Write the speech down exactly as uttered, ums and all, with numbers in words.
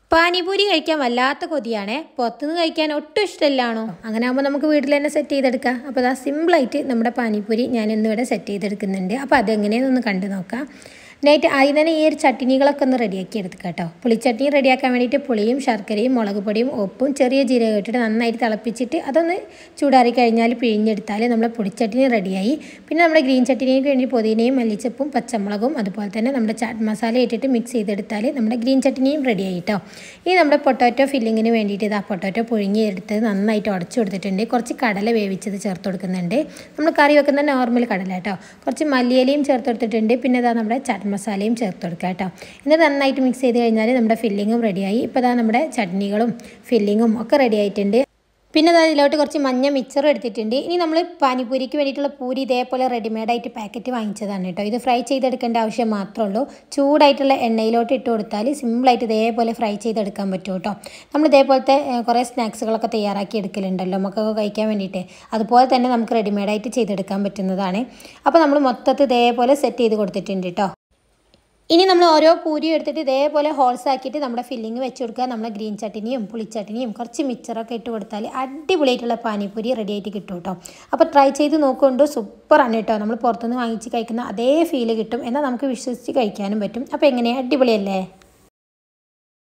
പാനിപൂരി കഴിക്കാൻ വല്ലാത്ത കൊതിയാണേ. പുറത്തുനിന്ന് കഴിക്കാൻ ഒട്ടും ഇഷ്ടമില്ലാണോ? അങ്ങനെ ആകുമ്പോൾ നമുക്ക് വീട്ടിൽ തന്നെ സെറ്റ് ചെയ്തെടുക്കാം. അപ്പോൾ അതാ സിമ്പിളായിട്ട് നമ്മുടെ പാനിപൂരി ഞാൻ ഇന്നിവിടെ സെറ്റ് ചെയ്തെടുക്കുന്നുണ്ട്. അപ്പോൾ അതെങ്ങനെയാണെന്നൊന്ന് കണ്ടു നോക്കാം. നൈറ്റ് ആദ്യം തന്നെ ഈ ഒരു ചട്നികളൊക്കെ ഒന്ന് റെഡിയാക്കി എടുക്കുക കേട്ടോ. പുളിച്ചട്നി റെഡിയാക്കാൻ വേണ്ടിയിട്ട് പുളിയും ശർക്കരയും മുളക് പൊടിയും ഉപ്പും ചെറിയ ജീരകം ഇട്ടിട്ട് നന്നായിട്ട് തിളപ്പിച്ചിട്ട് അതൊന്ന് ചൂടാറി കഴിഞ്ഞാൽ പിഴിഞ്ഞെടുത്താൽ നമ്മുടെ പുളിച്ചട്നി റെഡിയായി. പിന്നെ നമ്മുടെ ഗ്രീൻ ചട്നിക്ക് വേണ്ടി പുതിനയും മല്ലിച്ചപ്പും പച്ചമുളകും അതുപോലെ തന്നെ നമ്മുടെ ചാറ്റ് മസാല ഇട്ടിട്ട് മിക്സ് ചെയ്തെടുത്താൽ നമ്മുടെ ഗ്രീൻ ചട്നിയും റെഡിയായി കേട്ടോ. ഇനി നമ്മുടെ പൊട്ടാറ്റോ ഫില്ലിങ്ങിന് വേണ്ടിയിട്ട് ഇതാ പൊട്ടാറ്റോ പുഴുങ്ങി എടുത്ത് നന്നായിട്ട് ഉടച്ചു കൊടുത്തിട്ടുണ്ട്. കുറച്ച് കടല വേവിച്ചത് ചേർത്ത് കൊടുക്കുന്നുണ്ട്. നമ്മൾ കറി വെക്കുന്ന നോർമൽ കടല കേട്ടോ. കുറച്ച് മല്ലിയിലയും ചേർത്ത് കൊടുത്തിട്ടുണ്ട്. പിന്നെ ഇതാ നമ്മുടെ ചാറ്റ് മസാലയും ചേർത്ത് കൊടുക്കുക കേട്ടോ. എന്നിട്ട് നന്നായിട്ട് മിക്സ് ചെയ്ത് കഴിഞ്ഞാൽ നമ്മുടെ ഫില്ലിങ്ങും റെഡിയായി. ഇപ്പോൾ ഇതാ നമ്മുടെ ചട്നികളും ഫില്ലിങ്ങും ഒക്കെ റെഡി ആയിട്ടുണ്ട്. പിന്നെ അത് അതിലോട്ട് കുറച്ച് മഞ്ഞ മിക്സറും എടുത്തിട്ടുണ്ട്. ഇനി നമ്മൾ പാനിപൂരിക്ക് വേണ്ടിയിട്ടുള്ള പൂരി ഇതേപോലെ റെഡിമെയ്ഡായിട്ട് പാക്കറ്റ് വാങ്ങിച്ചതാണ് കേട്ടോ. ഇത് ഫ്രൈ ചെയ്തെടുക്കേണ്ട ആവശ്യം മാത്രമേ ഉള്ളൂ. ചൂടായിട്ടുള്ള എണ്ണയിലോട്ട് ഇട്ട് കൊടുത്താൽ സിമ്പിളായിട്ട് ഇതേപോലെ ഫ്രൈ ചെയ്തെടുക്കാൻ പറ്റും കേട്ടോ. നമ്മൾ ഇതേപോലത്തെ കുറേ സ്നാക്സുകളൊക്കെ തയ്യാറാക്കി എടുക്കലുണ്ടല്ലോ നമുക്കൊക്കെ കഴിക്കാൻ വേണ്ടിയിട്ട്. അതുപോലെ തന്നെ നമുക്ക് റെഡിമെയ്ഡായിട്ട് ചെയ്തെടുക്കാൻ പറ്റുന്നതാണ്. അപ്പോൾ നമ്മൾ മൊത്തത്തിൽ ഇതേപോലെ സെറ്റ് ചെയ്ത് കൊടുത്തിട്ടുണ്ട് കേട്ടോ. ഇനി നമ്മൾ ഓരോ പൂരിയും എടുത്തിട്ട് ഇതേപോലെ ഹോൾസ് ആക്കിയിട്ട് നമ്മുടെ ഫില്ലിങ് വെച്ച് കൊടുക്കുക. നമ്മൾ ഗ്രീൻ ചട്നിയും പുളിച്ചട്നിയും കുറച്ച് മിക്സറൊക്കെ ഇട്ട് കൊടുത്താൽ അടിപൊളിയായിട്ടുള്ള പാനിപൂരി റെഡി ആയിട്ട് കിട്ടും കേട്ടോ. അപ്പോൾ ട്രൈ ചെയ്ത് നോക്കുകൊണ്ട് സൂപ്പറാണ് കേട്ടോ. നമ്മൾ പുറത്തുനിന്ന് വാങ്ങിച്ച് കഴിക്കുന്ന അതേ ഫീല് കിട്ടും. എന്നാൽ നമുക്ക് വിശ്വസിച്ച് കഴിക്കാനും പറ്റും. അപ്പോൾ എങ്ങനെയാണ്? അടിപൊളിയല്ലേ?